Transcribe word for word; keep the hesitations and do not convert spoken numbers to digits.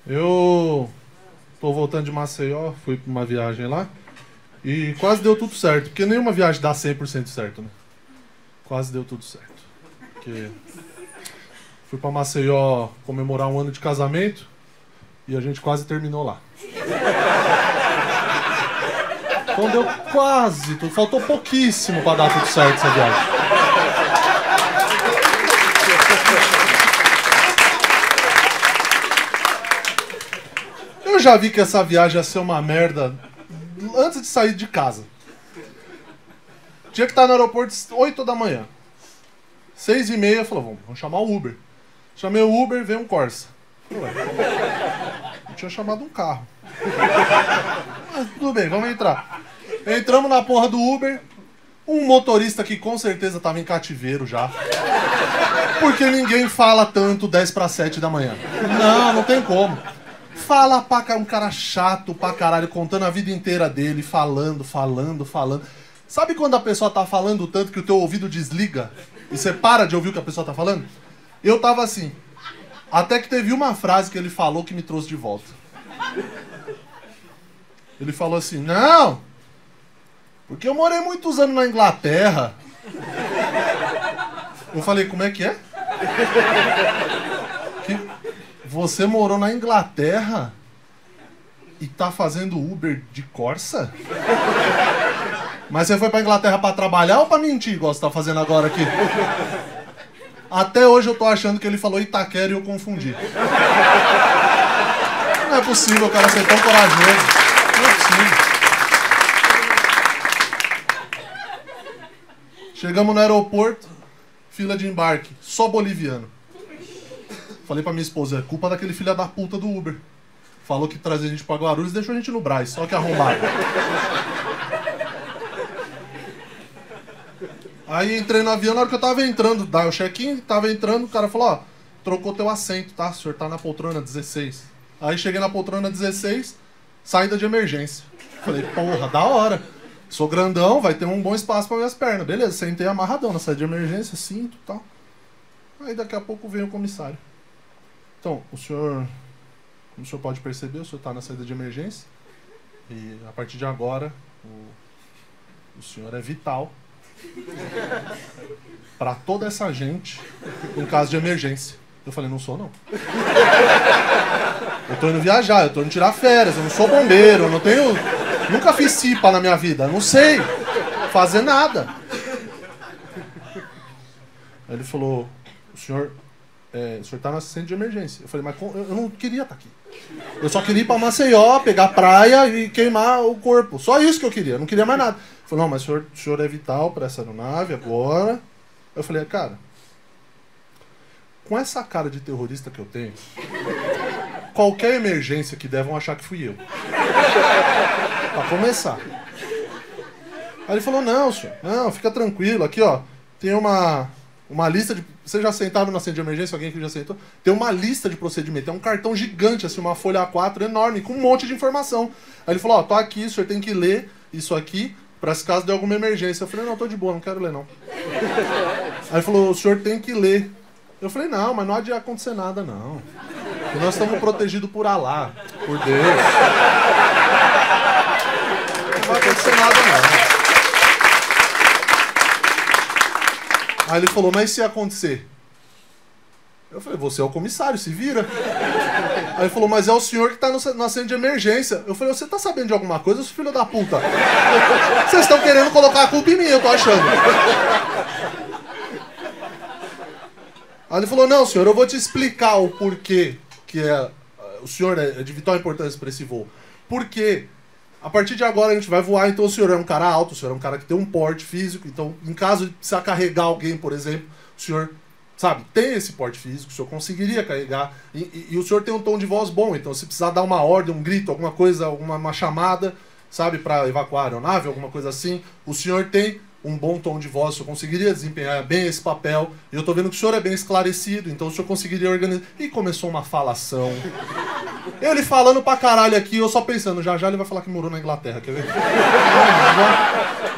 Eu tô voltando de Maceió, fui pra uma viagem lá e quase deu tudo certo, porque nenhuma viagem dá cem por cento certo, né? Quase deu tudo certo. Porque fui pra Maceió comemorar um ano de casamento e a gente quase terminou lá. Então deu quase tudo, faltou pouquíssimo pra dar tudo certo essa viagem. Eu já vi que essa viagem ia ser uma merda antes de sair de casa. Tinha que estar no aeroporto às oito da manhã. Seis e meia, falou, vamos, vamos chamar o Uber. Chamei o Uber, veio um Corsa. Ué, eu tinha chamado um carro. Mas tudo bem, vamos entrar. Entramos na porra do Uber. Um motorista que com certeza tava em cativeiro já. Porque ninguém fala tanto dez para sete da manhã. Não, não tem como. Fala pra cá, um cara chato pra caralho, contando a vida inteira dele, falando, falando, falando. Sabe quando a pessoa tá falando tanto que o teu ouvido desliga e você para de ouvir o que a pessoa tá falando? Eu tava assim. Até que teve uma frase que ele falou que me trouxe de volta. Ele falou assim, não, porque eu morei muitos anos na Inglaterra. Eu falei, como é que é? Que... Você morou na Inglaterra e tá fazendo Uber de Corsa? Mas você foi pra Inglaterra pra trabalhar ou pra mentir, igual você tá fazendo agora aqui? Até hoje eu tô achando que ele falou Itaquera e eu confundi. Não é possível o cara ser tão corajoso. Não é possível. Chegamos no aeroporto, fila de embarque, só boliviano. Falei pra minha esposa, é culpa daquele filho da puta do Uber. Falou que trazia a gente pra Guarulhos e deixou a gente no Brás, só que arrombado. Aí entrei no avião, na hora que eu tava entrando, dá o check-in, tava entrando, o cara falou, ó, trocou teu assento, tá? O senhor tá na poltrona dezesseis. Aí cheguei na poltrona dezesseis, saída de emergência. Falei, porra, da hora. Sou grandão, vai ter um bom espaço pra minhas pernas. Beleza, sentei amarradão na saída de emergência, cinto e tal. Aí daqui a pouco veio o comissário. Então, o senhor, como o senhor pode perceber, o senhor está na saída de emergência e a partir de agora o, o senhor é vital para toda essa gente em caso de emergência. Eu falei, não sou não. Eu tô indo viajar, eu tô indo tirar férias, eu não sou bombeiro, eu não tenho... Nunca fiz cipa na minha vida, eu não sei fazer nada. Aí ele falou, o senhor... É, o senhor tá no assistente de emergência. Eu falei, mas eu não queria estar aqui. Eu só queria ir pra Maceió, pegar praia e queimar o corpo. Só isso que eu queria, eu não queria mais nada. Ele falou, não, mas o senhor, o senhor é vital para essa aeronave agora. Eu falei, cara, com essa cara de terrorista que eu tenho, qualquer emergência que der vão achar que fui eu. Pra começar. Aí ele falou, não, senhor, não, fica tranquilo, aqui ó, tem uma... Uma lista de... Vocês já sentaram na assistente de emergência? Alguém que já sentou? Tem uma lista de procedimentos. É um cartão gigante, assim, uma folha A quatro enorme, com um monte de informação. Aí ele falou, ó, tô aqui, o senhor tem que ler isso aqui, pra se caso de alguma emergência. Eu falei, não, tô de boa, não quero ler, não. Aí ele falou, o senhor tem que ler. Eu falei, não, mas não há de acontecer nada, não. Porque nós estamos protegidos por Alá, por Deus. Não vai acontecer nada, não. Aí ele falou, mas se acontecer? Eu falei, você é o comissário, se vira. Aí ele falou, mas é o senhor que tá no, no assento de emergência. Eu falei, você tá sabendo de alguma coisa, seu filho da puta? Vocês estão querendo colocar a culpa em mim, eu tô achando. Aí ele falou, não, senhor, eu vou te explicar o porquê que é, o senhor é de vital importância para esse voo. Por quê? A partir de agora a gente vai voar, então o senhor é um cara alto, o senhor é um cara que tem um porte físico, então em caso de precisar carregar alguém, por exemplo, o senhor, sabe, tem esse porte físico, o senhor conseguiria carregar, e, e, e o senhor tem um tom de voz bom, então se precisar dar uma ordem, um grito, alguma coisa, alguma uma chamada, sabe, para evacuar a aeronave, alguma coisa assim, o senhor tem um bom tom de voz, o senhor conseguiria desempenhar bem esse papel, e eu tô vendo que o senhor é bem esclarecido, então o senhor conseguiria organizar. E começou uma falação. Ele falando pra caralho aqui, eu só pensando, já já ele vai falar que morou na Inglaterra, quer ver?